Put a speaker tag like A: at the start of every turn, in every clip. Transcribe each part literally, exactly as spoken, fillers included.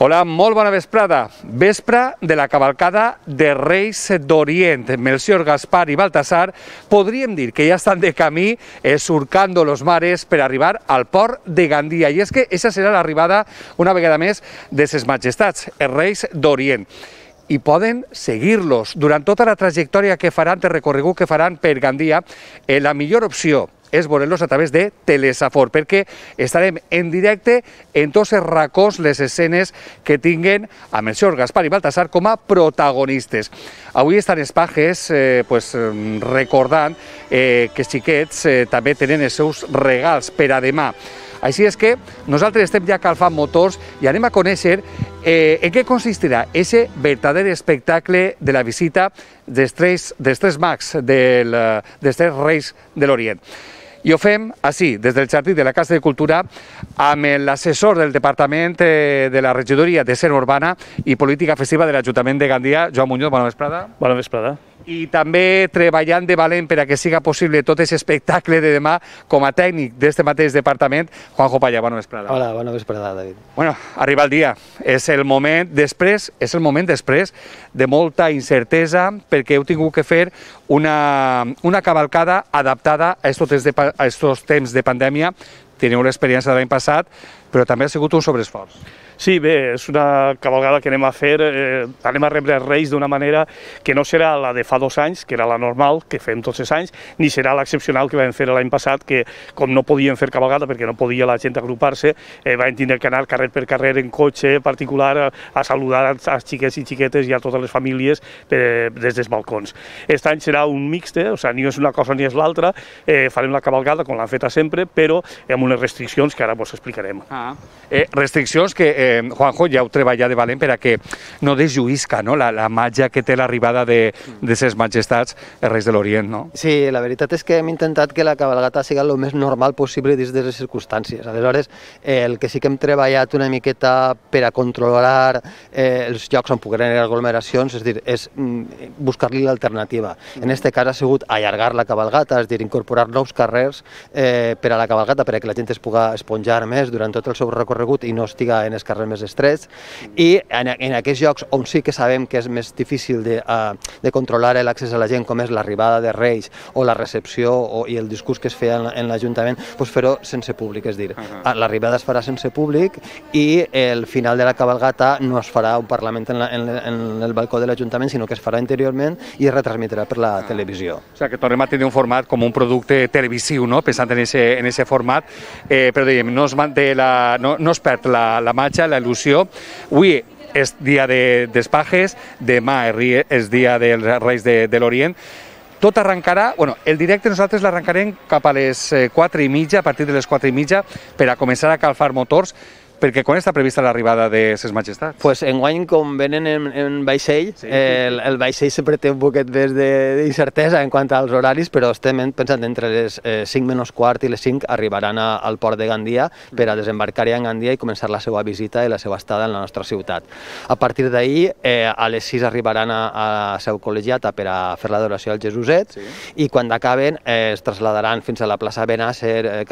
A: Hola, molt bona vesprada. Vespre de la cavalcada de Reis d'Orient. Melcior, Gaspar i Baltasar podríem dir que ja estan de camí eh, surcando los mares per arribar al port de Gandia. I és que aquesta serà l'arribada, una vegada més, de ses majestats, els Reis d'Orient. I poden seguir-los durant tota la trajectòria que faran, el recorregut que faran per Gandia. Eh, la millor opció és veure-los a través de Telesafor, perquè estarem en directe en tots els racons, les escenes que tinguen a Melcior, Gaspar i Baltasar com a protagonistes. Avui estan els pajes eh, pues, recordant eh, que els xiquets eh, també tenen els seus regals per a demà. Així és que nosaltres estem ja calfant motors i anem a conèixer eh, en què consistirà aquest verdader espectacle de la visita dels tres, dels tres mags, del, dels tres reis de l'Orient. I ho fem així, des del Jardí de la Casa de Cultura, amb l'assessor del Departament de la Regidoria de Escena Urbana i Política Festiva de l'Ajuntament de Gandia, Joan Muñoz, bona vesprada.
B: Bona vesprada.
A: I també treballant de valent per a que siga possible tot aquest espectacle de demà com a tècnic d'aquest mateix departament, Juanjo Paya, bona vesprada.
C: Hola, bona vesprada, David.
A: Bueno, arriba el dia. És el moment després, és el moment després de molta incertesa perquè heu tingut que fer una, una cavalcada adaptada a aquests temps de pandèmia. Teniu l'experiència de l'any passat, però també ha sigut un sobreesforç.
B: Sí, bé, és una cavalgada que anem a fer, eh, anem a rebre els Reis d'una manera que no serà la de fa dos anys, que era la normal, que fem tots els anys, ni serà l'excepcional que vam fer l'any passat, que com no podíem fer cavalgada perquè no podia la gent agrupar-se, eh, vam tindre que anar carrer per carrer en cotxe particular a, a saludar als, als xiquets i xiquetes i a totes les famílies per, des dels balcons. Aquest any serà un mixte, o sigui, ni és una cosa ni és l'altra, eh, farem la cavalgada com l'han feta sempre, però amb unes restriccions que ara vos explicarem.
A: Ah. Eh, restriccions que eh, Juanjo, ja heu treballat de valent per a que no deslluïsca, no? la, la màgia que té l'arribada de, de ses majestats, els Reis de l'Orient, no?
C: Sí, la veritat és que hem intentat que la cavalgata sigui el més normal possible dins de les circumstàncies. Aleshores, eh, el que sí que hem treballat una miqueta per a controlar eh, els llocs on puguen haver aglomeracions, és dir, és mm, buscar-li l'alternativa. En aquest cas ha sigut allargar la cavalgata, és dir, incorporar nous carrers eh, per a la cavalgata, per a que la gent es pugui esponjar més durant tot el seu recorregut i no estiga en els carrers més estrets, i en, en aquests llocs on sí que sabem que és més difícil de, uh, de controlar l'accés a la gent, com és l'arribada de Reis o la recepció o, i el discurs que es feia en, en l'Ajuntament, doncs fer-ho sense públic, és dir, uh -huh. l'arribada es farà sense públic i el final de la cavalgata no es farà un parlament en, la, en, en el balcó de l'Ajuntament, sinó que es farà interiorment i es retransmetrà per la uh -huh. televisió.
A: O sigui, que tornem a tenir un format com un producte televisiu, no? Pensant en aquest en ese format, eh, però dèiem, no es manté la, no, no es perd la, la matxa, la il·lusió. Avui és dia de, dels pajes, demà és dia dels Reis de, de l'Orient. Tot arrencarà, bueno, el directe nosaltres l'arrencarem cap a les quatre i mitja, a partir de les quatre i mitja, per a començar a calfar motors, perquè quan està prevista l'arribada de ses majestats?
C: Pues enguany, com venen en, en vaixell, sí. el, el vaixell sempre té un poquet més d'incertesa en quant als horaris, però estem pensant entre les eh, cinc menys quart i les cinc arribaran a, al port de Gandia per a desembarcar ja en Gandia i començar la seva visita i la seva estada en la nostra ciutat. A partir d'ahir, eh, a les sis arribaran a, a Seu Col·legiata per a fer l'adoració al Jesuset, sí. I quan acaben eh, es trasladaran fins a la plaça Benàcer, eh,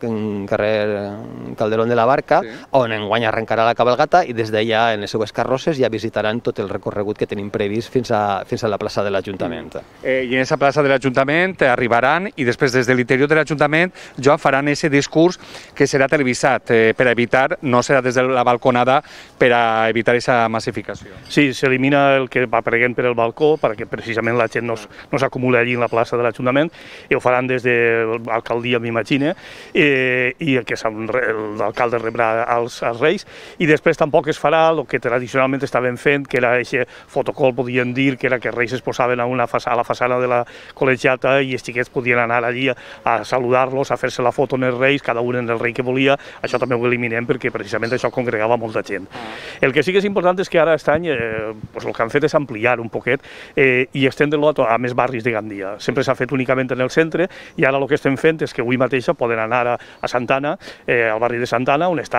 C: carrer Calderón de la Barca, sí. On enguany arrencarà la cavalgata i des d'allà en les seues carrosses ja visitaran tot el recorregut que tenim previst fins a, fins a la plaça de l'Ajuntament.
A: Eh, I en aquesta plaça de l'Ajuntament arribaran i després des de l'interior de l'Ajuntament ja faran aquest discurs que serà televisat eh, per a evitar, no serà des de la balconada per a evitar aquesta massificació.
B: Sí, s'elimina el que apareguem per el balcó perquè precisament la gent no, no s'acumula allí en la plaça de l'Ajuntament i ho faran des de l'alcaldia, m'imagine, eh, i que l'alcalde rebrà als als Reis, i després tampoc es farà el que tradicionalment estaven fent, que era aquest fotocol, podien dir, que era que els Reis es posaven a, una a la façana de la col·legiata i els xiquets podien anar allí a, a saludar-los, a fer-se la foto amb els Reis, cada un en el rei que volia. Això també ho eliminem perquè precisament això congregava molta gent. El que sí que és important és que ara aquest any eh, pues el que han fet és ampliar un poquet eh, i estendre-lo a, a més barris de Gandia. Sempre s'ha fet únicament en el centre i ara el que estem fent és que avui mateixa poden anar a, a Santana, eh, al barri de Santana, on està el campament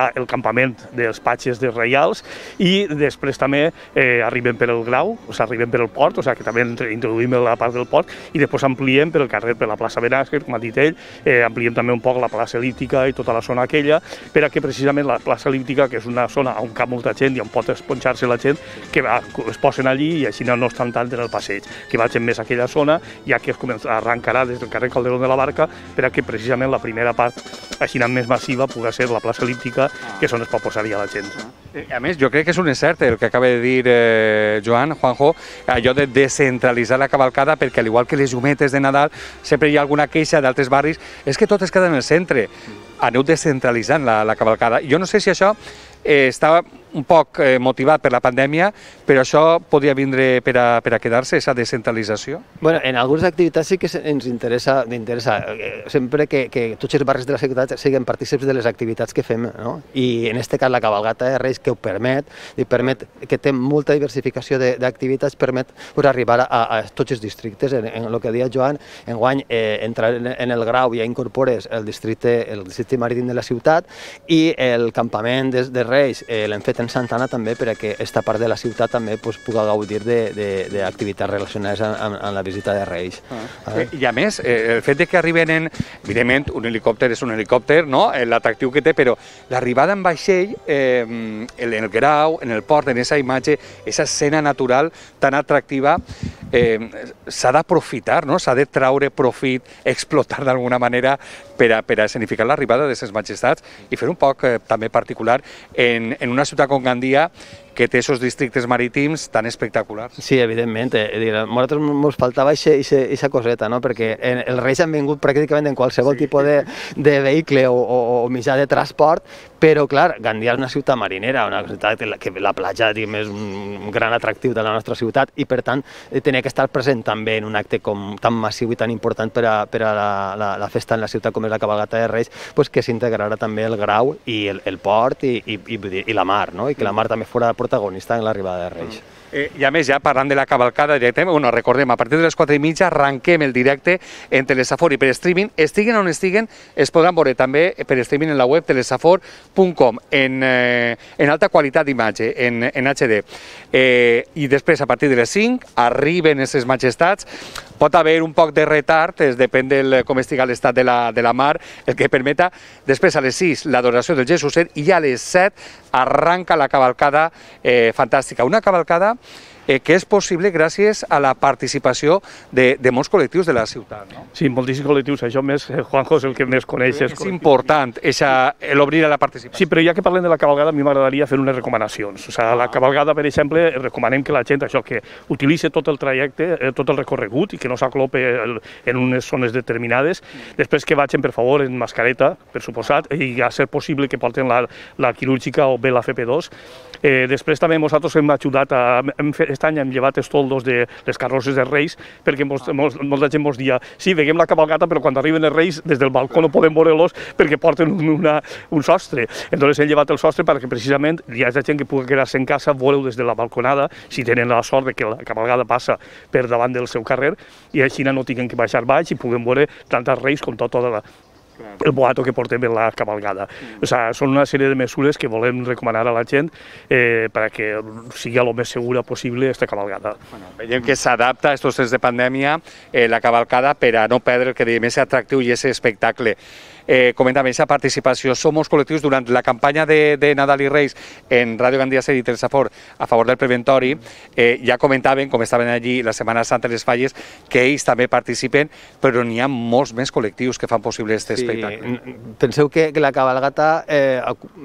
B: campament dels patges de Reials, i després també eh, arribem per el Grau, o sigui, arribem per el port, o sigui, que també introduïm la part del port, i després ampliem per el carrer, per la plaça Benasque, com ha dit ell, eh, ampliem també un poc la plaça Elíptica i tota la zona aquella, per a que precisament la plaça Elíptica, que és una zona on cap molta gent i on pot esponxar-se la gent, que va, es posen allí i així no estan tant en el passeig, que vagin més a aquella zona, ja que es arrencarà des del carrer Calderón de la Barca, per a que precisament la primera part, així més massiva, pugui ser la plaça Elíptica, que és on es pot posar ja la gent.
A: A més, jo crec que és un encert el que acaba de dir eh, Joan, Juanjo, allò de descentralitzar la cavalcada, perquè al igual que les llumetes de Nadal, sempre hi ha alguna queixa d'altres barris, és que tot es queda en el centre. Aneu descentralitzant la, la cavalcada. Jo no sé si això eh, estava un poc eh, motivat per la pandèmia, però això podria vindre per a, per a quedar-se, aquesta descentralització?
C: Bueno, en algunes activitats sí que ens interessa, interessa eh, sempre que, que tots els barris de la ciutat siguin partícips de les activitats que fem, no? I en aquest cas la cabalgata de Reis, que ho permet, i permet que té molta diversificació d'activitats, permet pues, arribar a, a tots els districtes. En, en el que deia Joan, enguany eh, entrar en, en el Grau ja incorpores el districte, el districte marítim de la ciutat, i el campament de, de Reis eh, l'hem fet en Santana també, perquè aquesta part de la ciutat també pues, pugui gaudir d'activitats relacionades amb, amb la visita de Reis.
A: Ah. I a més, eh, el fet de que arriben en, evidentment, un helicòpter és un helicòpter, no? L'atractiu que té, però l'arribada en vaixell, eh, en el Grau, en el port, en aquesta imatge, aquesta escena natural tan atractiva, eh, s'ha d'aprofitar, no? S'ha de traure profit, explotar d'alguna manera per a, per a escenificar l'arribada de ses majestats i fer un poc eh, també particular en, en una ciutat com Gandia, que té aquests districtes marítims tan espectaculars.
C: Sí, evidentment. Eh, a nosaltres ens faltava aquesta coseta, no? Perquè els Reis han vingut pràcticament en qualsevol sí. tipus de, de vehicle o, o, o mitjà de transport, però, clar, Gandia és una ciutat marinera, una ciutat que la, que la platja diguem, és un gran atractiu de la nostra ciutat i, per tant, tenia que estar present també en un acte com, tan massiu i tan important per a, per a la, la, la festa en la ciutat com és la cabalgata de Reis, pues, que s'integrarà també el Grau i el, el port i, i, i, i la mar, no? I que la mar també fora protagonista en l'arribada de Reis.
A: Eh, I a més, ja parlant de la cavalcada directament, bueno, recordem, a partir de les quatre i mitja arranquem el directe en Telesafor i per streaming, estiguen on estiguen, es podran veure també per streaming en la web telesafor punt com, en, eh, en alta qualitat d'imatge, en, en H D. Eh, I després, a partir de les cinc, arriben aquestes majestats, pot haver un poc de retard, es depèn de com estigui l'estat de, la, de la mar, el que permeta. Després, a les sis, l'adoració del Jesuset, i ja a les set arranca la cavalcada eh, fantàstica. Una cavalcada eh, que és possible gràcies a la participació de, de molts col·lectius de la ciutat. No?
B: Sí, moltíssims col·lectius, això més, Juanjo, és el que més coneixes.
A: És important l'obrir a la participació.
B: Sí, però ja que parlem de la cavalgada, a mi m'agradaria fer unes recomanacions. O sigui, a la cavalgada, per exemple, recomanem que la gent, això, que utilitzi tot el trajecte, tot el recorregut, i que no s'aclope en unes zones determinades. Després que vagin, per favor, en mascareta, per suposat, i a ser possible que porten la, la quirúrgica o bé la F P dos. Eh, després també nosaltres hem ajudat a... Hem fet, aquest any hem llevat els toldos de les carrosses de Reis, perquè mos, mos, molta gent ens dia sí, veiem la cavalgata, però quan arriben els Reis des del balcó no podem veure-los perquè porten una, un sostre. Entonces hem llevat el sostre perquè precisament hi ha gent que pugui quedar-se en casa, veure-ho des de la balconada, si tenen la sort de que la cavalgada passa per davant del seu carrer, i així no tinguin que baixar baix i puguem veure tant els Reis com tota la, el boato que portem en la cavalgada. O sigui, són una sèrie de mesures que volem recomanar a la gent eh, perquè sigui el més segura possible aquesta cavalgada.
A: Bueno, veiem que s'adapta a aquests temps de pandèmia eh, la cavalcada per a no perdre el que diem, és atractiu i és espectacle. Eh, comentàvem aquesta participació. Som molts col·lectius durant la campanya de, de Nadal i Reis en Ràdio Gandia Ser i Telesafor a favor del preventori. Eh, ja comentaven, com estaven allí la Setmana Santa i les Falles, que ells també participen, però n'hi ha molts més col·lectius que fan possible aquest sí, espectacle.
C: Penseu que, que la cabalgata, eh,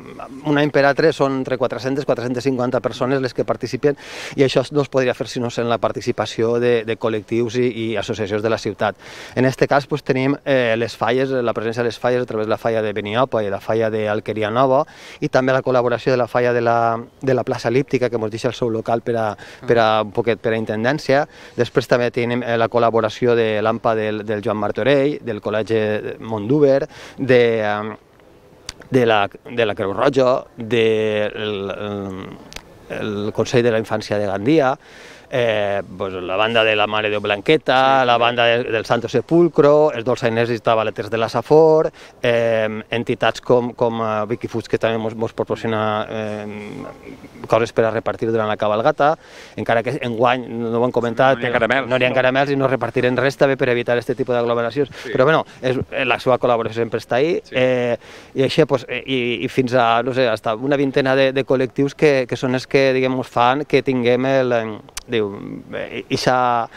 C: un any per altre, són entre quatre-centes a quatre-centes cinquanta persones les que participen, i això no es podria fer si no sent la participació de, de col·lectius i, i associacions de la ciutat. En aquest cas pues, tenim eh, les falles, la presència de les falles a través de la falla de Beniopa i la falla d'Alqueria Nova, i també la col·laboració de la falla de la, de la plaça Elíptica, que ens deixa el seu local per a, per a un poquet per a intendència. Després també tenim la col·laboració de l'AMPA del, del Joan Martorell, del Col·legi Mondúber, de, de, la, de la Creu Roja, del el, el Consell de la Infància de Gandia. eh, pues, la banda de la Mare de Blanqueta, sí, la banda de, del Santo Sepulcro, els dolçainesos i tabaleters de la Safor, eh, entitats com, com uh, Vicky Foods, que també ens proporciona eh, coses per a repartir durant la cabalgata, encara que enguany, no ho hem comentat,
A: no hi ha caramels,
C: no hi ha caramels i no repartirem res també per evitar aquest tipus d'aglomeracions, sí. Però bueno, és, la seva col·laboració sempre està ahí, sí. eh, i així, pues, i, i fins a, no sé, hasta una vintena de, de col·lectius que, que són els que, diguem, us fan que tinguem el, diu, ixa,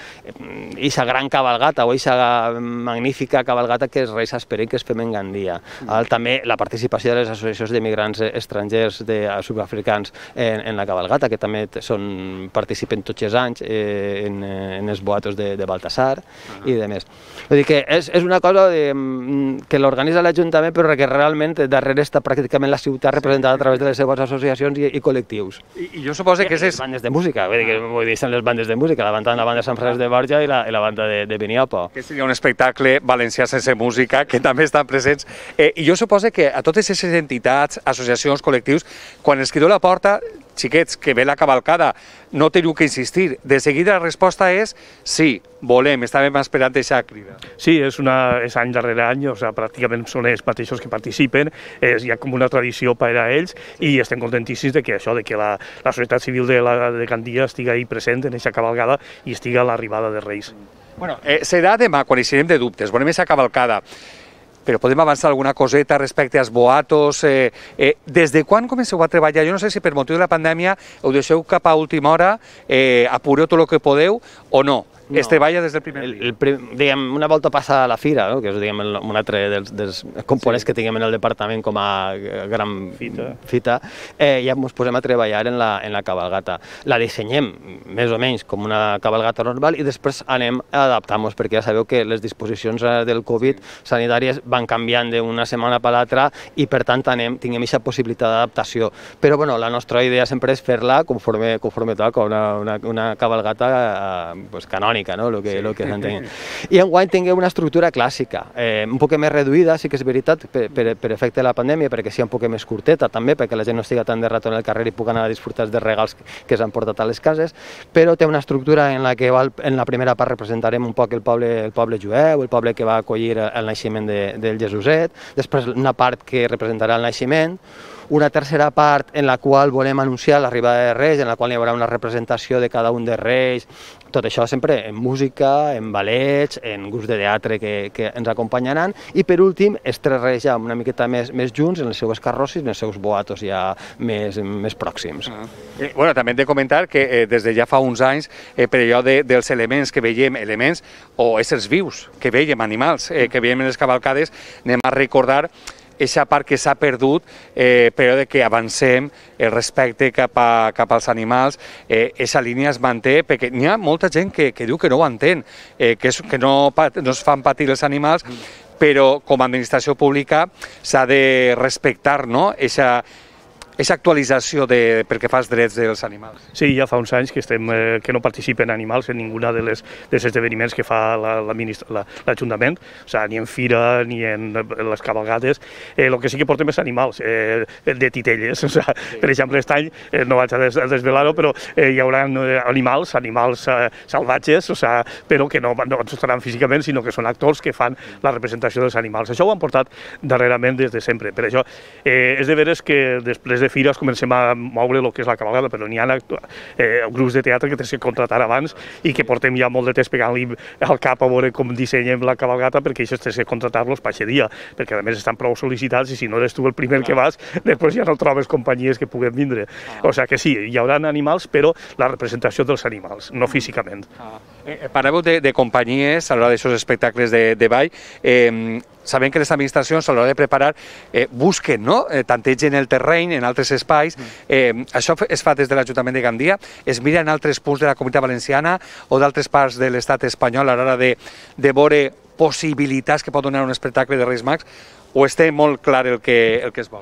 C: ixa gran cabalgata o ixa magnífica cabalgata que els Reis esperen que es fem en Gandia. Mm. També la participació de les associacions d'emigrants estrangers de sud-africans en, en la cabalgata, que també són, participen tots els anys eh, en, en els boatos de, de Baltasar uh -huh. i de més. Vull dir que és, és una cosa de, que l'organitza l'Ajuntament, però que realment darrere està pràcticament la ciutat representada a través de les seves associacions i, i col·lectius.
A: I, i jo suposo que és...
C: Les bandes de música, vull dir que vull dir, són les bandes de música, la banda, la banda de Sant Francesc de Borja i la, i la banda de, de Beniopo.
A: Que seria un espectacle valencià sense música, que també estan presents. Eh, I jo suposo que a totes aquestes entitats, associacions, col·lectius, quan els crideu a la porta, xiquets, que ve la cavalcada, no teniu que insistir. De seguida la resposta és sí, volem, estàvem esperant aquesta crida.
B: Sí, és, una, és any darrere any, o sigui, pràcticament són els mateixos que participen, és, hi ha com una tradició per a ells i estem contentíssims de que això, de que la, la societat civil de, la, de Gandia estigui ahí present en aquesta cavalgada i estigui a l'arribada de Reis.
A: Bueno, eh, serà demà quan eixirem de dubtes, veurem aquesta cavalcada, però podem avançar alguna coseta respecte als boatos. Eh, eh, des de quan comenceu a treballar? Jo no sé si per motiu de la pandèmia ho deixeu cap a última hora, eh, apureu tot el que podeu o no. No. Es treballa des del primer dia. El, el,
C: diguem, una volta passa a la fira, no? Que és diguem, un altre dels, dels components sí. que tinguem en el departament com a gran fita, fita eh, ja ens posem a treballar en la, en la cabalgata. La dissenyem més o menys com una cabalgata normal i després anem a adaptar-nos, perquè ja sabeu que les disposicions del Covid sanitàries van canviant d'una setmana per l'altra i per tant anem, tinguem aquesta possibilitat d'adaptació. Però bueno, la nostra idea sempre és fer-la conforme, conforme toca, una, una, una cabalgata eh, pues, canònica. No? Lo que, sí. lo que I enguany tinguem una estructura clàssica, eh, un poc més reduïda, sí que és veritat, per, per, per efecte de la pandèmia, perquè sigui un poc més curteta també, perquè la gent no estigui tan de rato en el carrer i pugui anar a disfrutar dels regals que s'han portat a les cases, però té una estructura en la que en la primera part representarem un poc el poble, el poble jueu, el poble que va acollir el naixement de, del Jesuset, després una part que representarà el naixement, una tercera part en la qual volem anunciar l'arribada de Reis, en la qual hi haurà una representació de cada un dels Reis, tot això sempre en música, en ballets, en grups de teatre que, que ens acompanyaran, i per últim, els tres Reis ja una miqueta més, més junts en les seues carrosses i en els seus boatos ja més, més pròxims.
A: Ah. Eh, bueno, també hem de comentar que eh, des de ja fa uns anys, eh, per allò de, dels elements que veiem, elements o éssers vius, que veiem, animals, eh, que veiem en les cavalcades, anem a recordar aquesta part que s'ha perdut, eh, però de que avancem el respecte cap, a, cap als animals, aquesta eh, línia es manté, perquè n'hi ha molta gent que, que diu que no ho entén, eh, que, és, que no, no es fan patir els animals, però com a administració pública s'ha de respectar, no?, aquesta aquesta actualització de, pel que fa als drets dels animals.
B: Sí, ja fa uns anys que, estem, eh, que no participen animals en ninguna de les, dels esdeveniments que fa l'Ajuntament, la, la, o sigui, ni en fira ni en les cabalgades. Eh, el que sí que portem és animals, eh, de titelles. O sigui, sí. Per exemple, aquest any, eh, no vaig a, des, a desvelar-ho, però eh, hi haurà animals, animals eh, salvatges, o sigui, però que no, no estaran físicament, sinó que són actors que fan la representació dels animals. Això ho han portat darrerament des de sempre. Per això, eh, és de veres que després de fires comencem a moure el que és la cabalgada, però n'hi ha eh, grups de teatre que tens que contratar abans i que portem ja molt de temps pegant-li al cap a veure com dissenyem la cabalgata, perquè això tens que contratar-los per aquest dia, perquè a més estan prou sol·licitats i si no eres tu el primer que vas, després ja no trobes companyies que puguen vindre. O sigui que sí, hi haurà animals, però la representació dels animals, no físicament.
A: Eh, parleu de, de companyies a l'hora d'aquests espectacles de, de ball. Eh, sabem que les administracions a l'hora de preparar eh, busquen, no?, eh, tantegen el terreny en altres espais. Eh, això es fa des de l'Ajuntament de Gandia, es mira en altres punts de la Comunitat Valenciana o d'altres parts de l'estat espanyol a l'hora de, de veure possibilitats que pot donar un espectacle de Reis Mags, o està molt clar el que, el que es vol?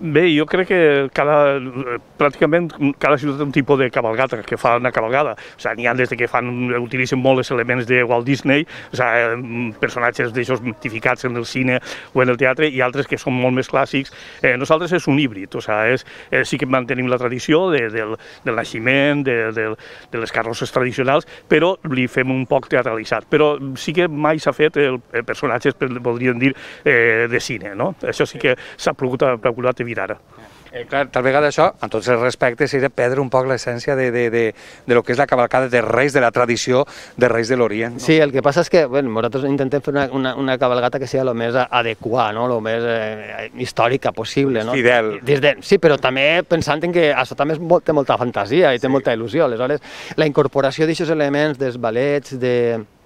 B: Bé, jo crec que cada, pràcticament cada ciutat té un tipus de cabalgata que fa una cabalgada. O sigui, n'hi ha des que fan, utilitzen molt els elements de Walt Disney, o sigui, personatges d'aixòs mitificats en el cine o en el teatre, i altres que són molt més clàssics. Eh, nosaltres és un híbrid, o sigui, és, eh, sí que mantenim la tradició de, del, del naixement, de, de, de les carrosses tradicionals, però li fem un poc teatralitzat. Però sí que mai s'ha fet el, el personatges, podríem dir, eh, de cine, no? Això sí que s'ha procurat, procurat evitar ara.
A: Eh, clar, tal vegada això, amb tots els respectes, seria perdre un poc l'essència de, de, de, de lo que és la cavalcada de Reis, de la tradició de Reis de l'Orient. No?
C: Sí, el que passa és que bueno, nosaltres intentem fer una, una, una cabalgata que sigui el més adequada, no? El més eh, històrica possible. No?
A: Fidel.
C: Des de, sí, però també pensant en que això també és molt, té molta fantasia i té sí. molta il·lusió. Aleshores, la incorporació d'aquests elements dels ballets, de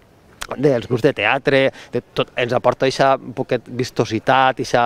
C: dels grups de teatre, de tot, ens aporta aquesta poquet vistositat, aquesta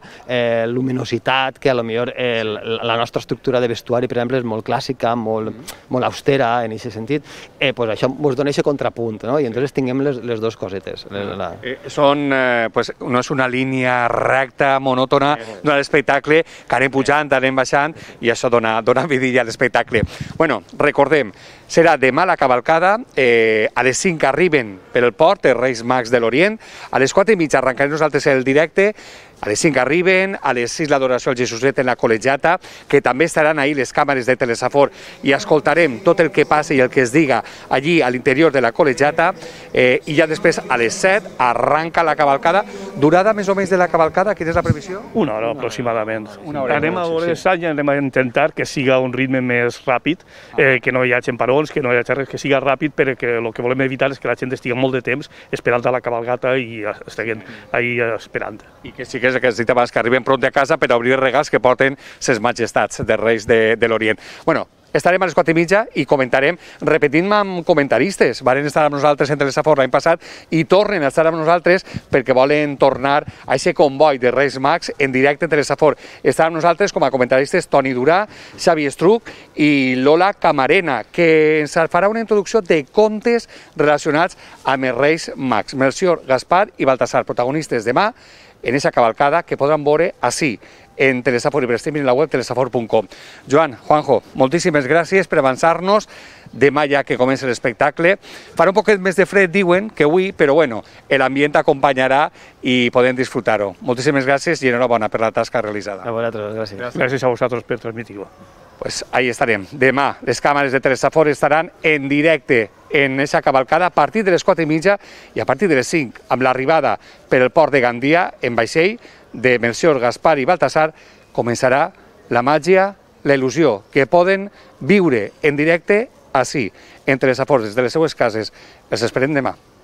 C: eh, luminositat, que a lo millor eh, la nostra estructura de vestuari, per exemple, és molt clàssica, molt, molt austera en aquest sentit, eh, pues això ens dona aquest contrapunt, no? I entonces tinguem les, les dues cosetes. La...
A: Eh, són, eh, pues, no és una línia recta, monòtona, d'un espectacle que anem pujant, anem baixant, i això dona, dona vidilla a l'espectacle. Bueno, recordem, serà demà la cavalcada, eh, a les cinc arriben per el port, els Reis Mags de l'Orient, a les quatre i mitja arrencarem nosaltres el directe, a les cinc arriben, a les sis l'adoració al Jesuset en la col·legiata, que també estaran ahí les càmeres de Telesafor i escoltarem tot el que passa i el que es diga allí a l'interior de la col·legiata, eh, i ja després a les set arranca la cavalcada. Durada més o menys de la cavalcada, quina és la previsió?
B: Una hora aproximadament.
A: Una hora,
B: anem a veure
A: sí, sí.
B: i anem a intentar que siga un ritme més ràpid, eh, que no hi hagi parons, que no hi hagi res, que siga ràpid, perquè el que volem evitar és que la gent estigui molt de temps esperant a la cavalgata i estiguen ahí esperant.
A: I que sí que és el que has dit abans, que arriben pront a casa per obrir regals que porten ses majestats de Reis de, de l'Orient. Bueno, estarem a les quatre i mitja i comentarem, repetint amb comentaristes, van estar amb nosaltres en Telesafor l'any passat i tornen a estar amb nosaltres perquè volen tornar a aquest comboi de Reis Mags en directe en Telesafor. Estan amb nosaltres com a comentaristes Toni Durà, Xavi Estruc i Lola Camarena, que ens farà una introducció de contes relacionats amb els Reis Mags. Melcior, Gaspar i Baltasar, protagonistes demà en aquesta cavalcada que podran veure així, en Telesafor i per streaming en la web telesafor punt com. Joan, Juanjo, moltíssimes gràcies per avançar-nos. Demà ja que comença l'espectacle. Farà un poquet més de fred, diuen, que avui, però bueno, l'ambient acompanyarà i podem disfrutar-ho. Moltíssimes gràcies i enhorabona per la tasca realitzada.
C: A vosaltres, gràcies.
B: Gràcies, gràcies a vosaltres per transmitir-ho.
A: Pues ahí estarem. Demà les càmeres de Telesafor estaran en directe en aquesta cavalcada a partir de les quatre i mitja i a partir de les cinc, amb l'arribada per el port de Gandia en vaixell de Melcior, Gaspar i Baltasar, començarà la màgia, la il·lusió que poden viure en directe així, entre les afores de les seues cases. Els esperem demà.